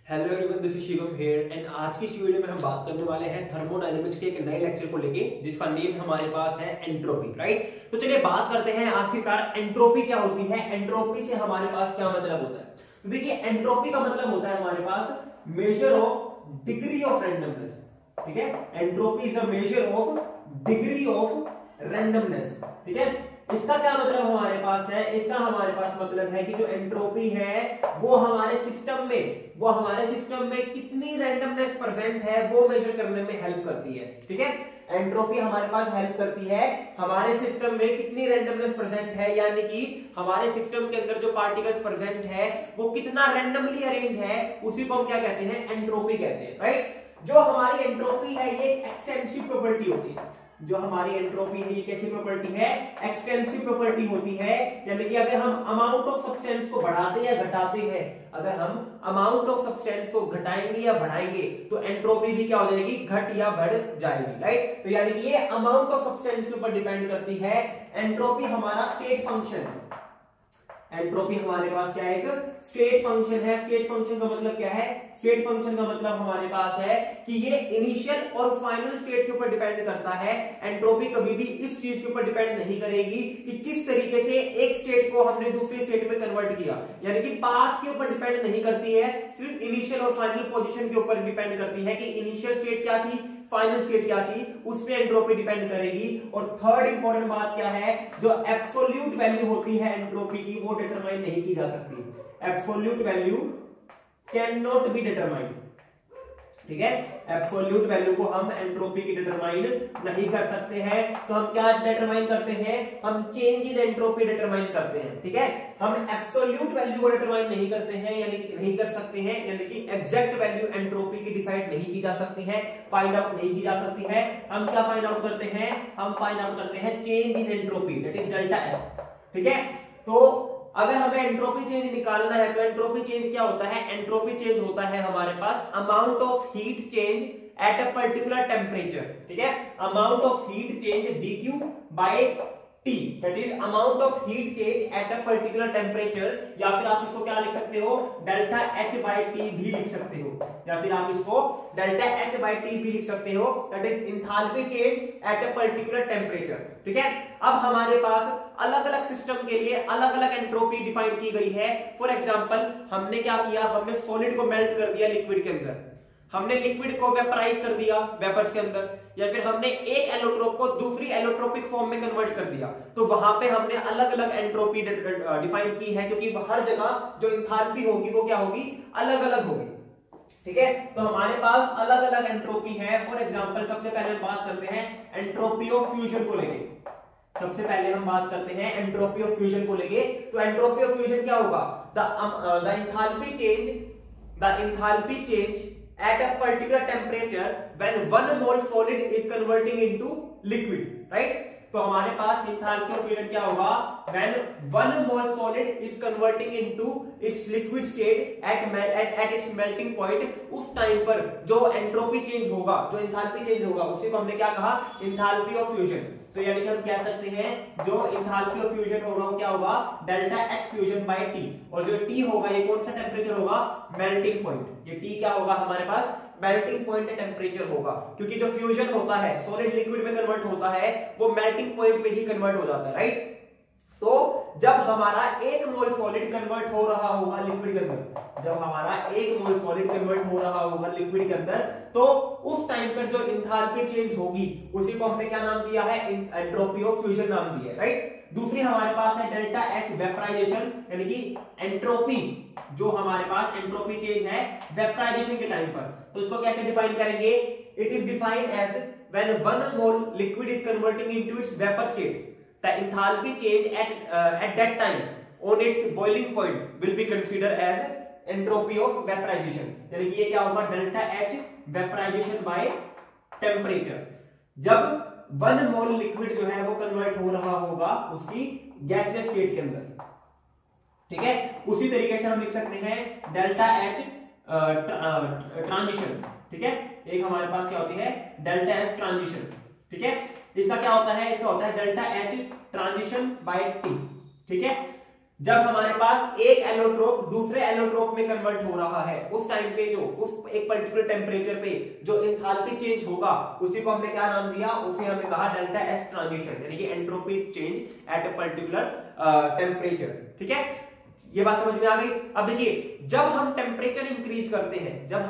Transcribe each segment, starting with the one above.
Hello everyone, this is Shivam here and आज की इस वीडियो में हम बात करने वाले हैं थर्मोडायनेमिक्स के एक नए लेक्चर को लेके जिसका नेम हमारे पास है एंट्रोपी। राइट, तो चलिए बात करते हैं आखिरकार एंट्रोपी क्या होती है, एंट्रोपी से हमारे पास क्या मतलब होता है। तो देखिए, एंट्रोपी का मतलब होता है हमारे पास measure of degree of randomness. ठीक है, entropy is a measure of degree of randomness. ठीक है, इसका क्या मतलब हमारे पास है, इसका हमारे पास मतलब है कि जो एंट्रोपी है वो हमारे सिस्टम में कितनी रैंडमनेस प्रेजेंट है वो मेजर करने में हेल्प करती है। ठीक है, एंट्रोपी हमारे पास हेल्प करती है हमारे सिस्टम में कितनी रैंडमनेस प्रेजेंट है, यानी कि हमारे सिस्टम के अंदर जो पार्टिकल्स प्रेजेंट है वो कितना रैंडमली अरेंज है, उसी को हम क्या कहते हैं, एंट्रोपी कहते हैं। राइट, जो हमारी एंट्रोपी है ये एक्सटेंसिव प्रॉपर्टी होती है। जो हमारी एंट्रोपी है ये कैसी प्रॉपर्टी है, एक्सटेंसिव प्रॉपर्टी होती है। यानी कि अगर हम अमाउंट ऑफ सब्सटेंस को बढ़ाते या घटाते हैं, अगर हम अमाउंट ऑफ सब्सटेंस को घटाएंगे या बढ़ाएंगे तो एंट्रोपी भी क्या हो जाएगी, घट या बढ़ जाएगी। राइट, तो यानी कि ये अमाउंट ऑफ सब्सटेंस के ऊपर डिपेंड करती है। एंट्रोपी हमारा स्टेट फंक्शन है। एंट्रोपी हमारे पास क्या है, एक स्टेट फंक्शन है। स्टेट फंक्शन का मतलब क्या है, स्टेट फंक्शन का मतलब हमारे पास है कि ये इनिशियल और फाइनल स्टेट के ऊपर डिपेंड करता है। एंट्रोपी कभी भी इस चीज के ऊपर डिपेंड नहीं करेगी कि किस तरीके से एक स्टेट को हमने दूसरे स्टेट में कन्वर्ट किया, यानी कि पाथ के ऊपर डिपेंड नहीं करती है, सिर्फ इनिशियल और फाइनल पोजीशन के ऊपर डिपेंड करती है कि इनिशियल स्टेट क्या थी, फाइनल स्टेट क्या थी, उस पे एंट्रोपी डिपेंड करेगी। और थर्ड इंपॉर्टेंट बात क्या है, जो एब्सोल्यूट वैल्यू होती है एंट्रोपी की वो डिटरमाइन नहीं की जा सकती। Absolute value can not be determined. ठीक है, एब्सोल्यूट वैल्यू को हम एंट्रोपी की डिटरमाइन नहीं कर सकते हैं। तो हम क्या डिटरमाइन करते हैं, हम चेंज इन एंट्रोपी डिटरमाइन करते हैं। ठीक है, हम एब्सोल्यूट वैल्यू को डिटरमाइन नहीं करते हैं, यानी कि नहीं कर सकते हैं, यानी कि एग्जैक्ट वैल्यू एंट्रोपी की डिसाइड नहीं की जा सकती है, फाइंड आउट नहीं की जा सकती है। हम क्या फाइंड आउट करते हैं, हम फाइंड आउट करते हैं change in entropy, that is delta S. ठीक है, तो अगर हमें एंट्रोपी चेंज निकालना है तो एंट्रोपी चेंज क्या होता है, एंट्रोपी चेंज होता है हमारे पास amount of heat change at a particular temperature. ठीक है, amount of heat change dQ by T, that is amount of heat change at a particular temperature, या फिर आप इसको क्या लिख सकते हो, डेल्टा H बाय T भी लिख सकते हो, या फिर आप इसको डेल्टा H बाय T भी लिख सकते हो, that is enthalpy change at a particular temperature. ठीक है, अब हमारे पास अलग अलग सिस्टम के लिए अलग अलग एंट्रोपी डिफाइन की गई है। फॉर एग्जांपल हमने क्या किया, हमने सॉलिड को मेल्ट कर दिया लिक्विड के अंदर, हमने लिक्विड को वेपराइज कर दिया वेपर्स के अंदर, या फिर हमने एक एलोट्रोप को दूसरी एलोट्रोपिक फॉर्म में कन्वर्ट कर दिया, तो वहां पे हमने अलग अलग एंट्रोपी डिफाइन की है, क्योंकि हर जगह जो एंथैल्पी होगी वो क्या होगी, अलग अलग होगी। ठीक है, तो हमारे पास अलग अलग एंट्रोपी है। फॉर एग्जांपल सबसे पहले हम बात करते हैं एंट्रोपी ऑफ फ्यूजन को लेके। सबसे पहले हम बात करते हैं एंट्रोपी ऑफ फ्यूजन को लेके। तो एंट्रोपी ऑफ फ्यूजन क्या होगा, the enthalpy change at a particular temperature when 1 mole solid is converting into liquid, right? तो हमारे पास एंथैल्पी ऑफ फ्यूजन क्या होगा, when 1 mole solid is converting into its liquid state at its melting point, उस time पर जो entropy change होगा, जो enthalpy change होगा, उसी को हमने क्या कहा, एंथैल्पी ऑफ फ्यूजन। तो यानी कि हम कह सकते हैं जो एंथैल्पी ऑफ फ्यूजन होगा वो क्या होगा, delta H fusion by T, और जो T होगा ये कौन सा टेम्परेचर होगा, मेल्टिंग पॉइंट। ये T क्या होगा हमारे पास, मेल्टिंग पॉइंट टेम्परेचर होगा, क्योंकि जो फ्यूजन होता है सॉलिड लिक्विड में कन्वर्ट होता है वो मेल्टिंग पॉइंट पे ही कन्वर्ट हो जाता है। राइट, तो जब हमारा 1 मोल सॉलिड कन्वर्ट हो रहा होगा लिक्विड के अंदर, जब हमारा 1 मोल सॉलिड कन्वर्ट हो रहा होगा लिक्विड के अंदर, तो उस टाइम पर जो एंथैल्पी चेंज होगी उसी को हमने क्या नाम दिया है, एंट्रोपी ऑफ फ्यूजन नाम दिया है। राइट, दूसरी हमारे पास है डेल्टा एस वेपराइजेशन, यानी कि एंट्रोपी, जो हमारे पास एंट्रोपी चेंज है वेपराइजेशन के टाइम पर। तो इसको कैसे डिफाइन करेंगे, it is defined as when 1 mole liquid is converting into its vapour state, the enthalpy change at that time on its boiling point will be considered as entropy of vaporization, यानी कि ये क्या होगा, delta H vaporisation by temperature. जब 1 mole liquid जो है वो convert हो रहा होगा उसकी गैसियस स्टेट के अंदर। ठीक है, उसी तरीके से हम लिख सकते हैं डेल्टा H ट्रांजिशन। ठीक है, एक हमारे पास क्या होती है, डेल्टा H ट्रांजिशन। ठीक है, इसका क्या होता है, इसका होता है delta H transition by T। ठीक है, जब हमारे पास एक एलोट्रोप दूसरे एलोट्रोप में कन्वर्ट हो रहा है, उस टाइम पे जो उस एक पर्टिकुलर टेम्परेचर पे जो एंथैल्पी चेंज होगा उसी को हमने क्या नाम दिया, उसे हमने कहा डेल्टा एस ट्रांजिशन, यानी कि entropy change at a particular temperature. ठीक है, ये बात समझ में आ गई। अब देखिए, जब हम टेम्परेचर इंक्रीज करते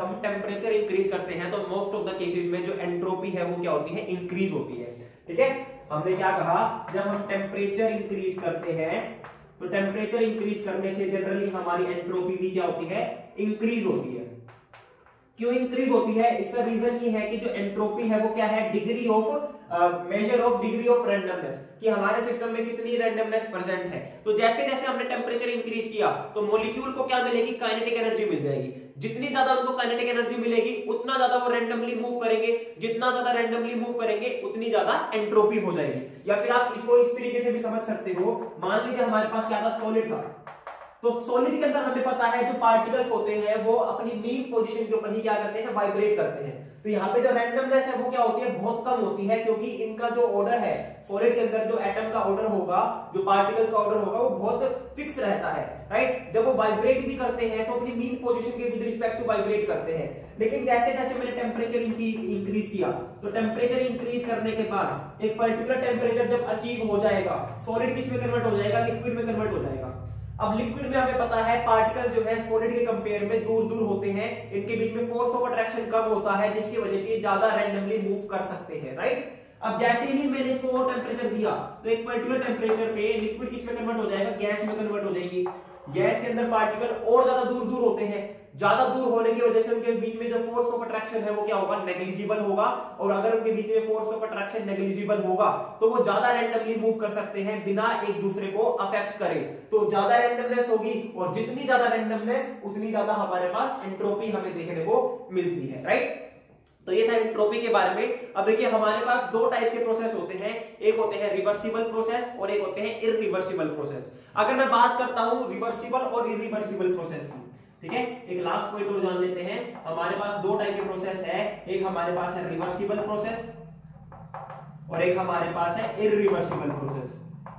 हैं तो मोस्ट ऑफ द केसेस में जो एंट्रोपी है वो क्या होती है, इंक्रीज होती है। ठीक है, हमने क्या कहा, जब हम टेम्परेचर इंक्रीज करते हैं तो टेम्परेचर इंक्रीज करने से जनरली हमारी एंट्रोपी भी क्या होती है, इंक्रीज होती है। क्यों इंक्रीज होती है, इसका रीजन ये है कि जो एंट्रोपी है वो क्या है, degree of measure of degree of randomness, कि हमारे सिस्टम में कितनी रैंडमनेस प्रेजेंट है। तो जैसे जैसे हमने टेम्परेचर इंक्रीज किया तो मॉलिक्यूल को क्या मिलेगी, काइनेटिक एनर्जी मिल जाएगी। जितनी ज्यादा उनको काइनेटिक एनर्जी मिलेगी उतना ज्यादा वो रैंडमली मूव करेंगे, जितना ज्यादा रैंडमली मूव करेंगे उतनी ज्यादा एंट्रोपी हो जाएगी। या फिर आप इसको इस तरीके से भी समझ सकते हो, मान लीजिए हमारे पास क्या था, सॉलिड था, तो सॉलिड के अंदर हमें पता है जो पार्टिकल्स होते हैं वो अपनी मीन पोजीशन के ऊपर ही क्या करते हैं, वाइब्रेट करते हैं। तो यहाँ पे जो रैंडमनेस है वो क्या होती है, बहुत कम होती है, क्योंकि इनका जो ऑर्डर है सॉलिड के अंदर, जो एटम का ऑर्डर होगा, जो पार्टिकल्स का ऑर्डर होगा, वो बहुत फिक्स रहता है। राइट, जब वो वाइब्रेट भी करते हैं तो अपनी मीन पोजीशन के विद रिस्पेक्ट टू वाइब्रेट करते हैं। लेकिन जैसे जैसे मैंने टेम्परेचर इंक्रीज किया तो टेम्परेचर इंक्रीज करने के बाद एक पर्टिकुलर टेम्परेचर जब अचीव हो जाएगा, सॉलिड किस में कन्वर्ट हो जाएगा, लिक्विड में कन्वर्ट हो जाएगा। अब लिक्विड में हमें पता है पार्टिकल जो है सॉलिड के कंपेयर में दूर दूर होते हैं, इनके बीच में फोर्स ऑफ अट्रैक्शन कम होता है, जिसकी वजह से ये ज्यादा रैंडमली मूव कर सकते हैं। राइट, अब जैसे ही मैंने इसको और टेम्परेचर दिया तो एक पर्टिकुलर टेम्परेचर पे लिक्विड किस में कन्वर्ट हो जाएगा, गैस में कन्वर्ट हो जाएगी। गैस के अंदर पार्टिकल और ज्यादा दूर दूर होते हैं, ज्यादा दूर होने की वजह से उनके बीच में जो फोर्स ऑफ अट्रैक्शन है वो क्या होगा, नेग्लिजिबल होगा। और अगर उनके बीच में फोर्स ऑफ अट्रैक्शन नेग्लिजिबल होगा तो वो ज्यादा रैंडमली मूव कर सकते हैं बिना एक दूसरे को अफेक्ट करे। तो ज्यादा रैंडमनेस होगी, और जितनी ज्यादा रैंडमनेस उतनी ज्यादा हमारे पास एंट्रोपी हमें देखने को मिलती है। राइट, तो ये था एंट्रोपी के बारे में। अब देखिए, हमारे पास दो टाइप के प्रोसेस होते हैं, एक होते हैं रिवर्सिबल प्रोसेस और एक होते हैं इरिवर्सिबल प्रोसेस। अगर मैं बात करता हूं रिवर्सिबल और इरिवर्सिबल प्रोसेस की, ठीक है, एक लास्ट पॉइंट और जान लेते हैं। हमारे पास दो टाइप के प्रोसेस है, एक हमारे पास है रिवर्सिबल प्रोसेस और एक हमारे पास है इरिवर्सिबल प्रोसेस।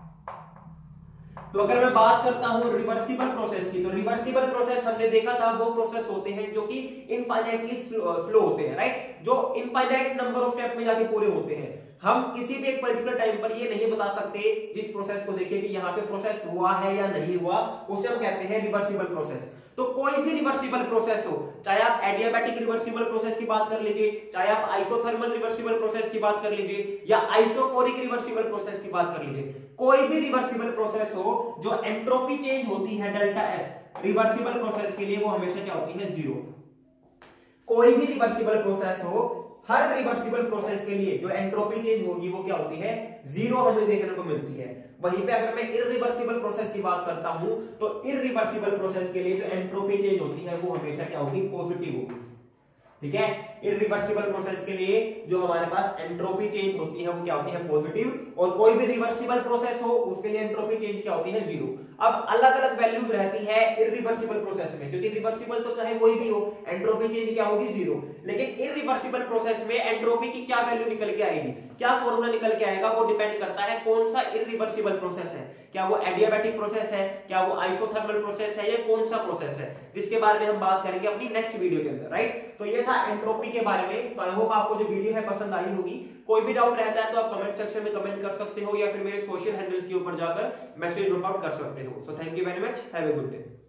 तो अगर मैं बात करता हूं रिवर्सिबल प्रोसेस की, तो रिवर्सिबल प्रोसेस हमने देखा था वो प्रोसेस होते हैं जो कि इनफाइनाइटली स्लो होते हैं। राइट, जो इनफाइनाइट नंबर ऑफ स्टेप में जाके पूरे होते हैं। हम किसी भी एक पर्टिकुलर टाइम पर ये नहीं बता सकते जिस प्रोसेस को देखें कि यहाँ पे प्रोसेस हुआ है या नहीं हुआ, उसे हम कहते हैं रिवर्सिबल प्रोसेस। तो कोई भी रिवर्सिबल प्रोसेस हो, चाहे आप एडियाबैटिक रिवर्सिबल प्रोसेस की बात कर लीजिए, चाहे आप आइसोथर्मल रिवर्सिबल प्रोसेस की बात कर लीजिए, या आइसोकोरिक रिवर्सिबल प्रोसेस की बात कर लीजिए, कोई भी रिवर्सिबल प्रोसेस हो जो एंट्रोपी चेंज होती है डेल्टा एस, रिवर्सिबल प्रोसेस के लिए वो हमेशा क्या होती है, जीरो। कोई भी रिवर्सिबल प्रोसेस हो, हर रिवर्सिबल प्रोसेस के लिए जो एंट्रोपी चेंज होगी वो क्या होती है, जीरो हमें देखने को मिलती है। वहीं पे अगर मैं इरिवर्सिबल प्रोसेस की बात करता हूं तो इरिवर्सिबल प्रोसेस के लिए जो एंट्रोपी चेंज होती है वो हमेशा क्या होगी, पॉजिटिव होगी। ठीक है, इरिवर्सिबल प्रोसेस के लिए जो हमारे पास एंट्रोपी चेंज होती है वो क्या होती है, पॉजिटिव। और कोई भी रिवर्सिबल प्रोसेस हो उसके लिए एंट्रोपी चेंज क्या होती है, जीरो। अब अलग अलग वैल्यूज रहती है इरिवर्सिबल प्रोसेस में, क्योंकि रिवर्सिबल तो चाहे कोई भी हो, एंट्रोपी चेंज क्या होगी, जीरो। लेकिन इरिवर्सिबल प्रोसेस में एंट्रोपी की क्या वैल्यू निकल के आएगी, क्या फॉर्मूला निकल के आएगा, वो डिपेंड करता है कौन सा इरिवर्सिबल प्रोसेस है। क्या वो एडियाबैटिक प्रोसेस है, क्या वो आइसोथर्मल प्रोसेस है, या कौन सा प्रोसेस है, जिसके बारे में हम बात करेंगे अपनी नेक्स्ट वीडियो के अंदर। राइट, तो ये था एंट्रोपी के बारे में। तो आई होप आपको जो वीडियो है पसंद आई होगी। कोई भी डाउट रहता है तो आप कमेंट सेक्शन में कमेंट कर सकते हो, या फिर मेरे सोशल हैंडल्स के ऊपर जाकर मैसेज ड्रॉप आउट कर सकते हो। So thank you very much, have a good day.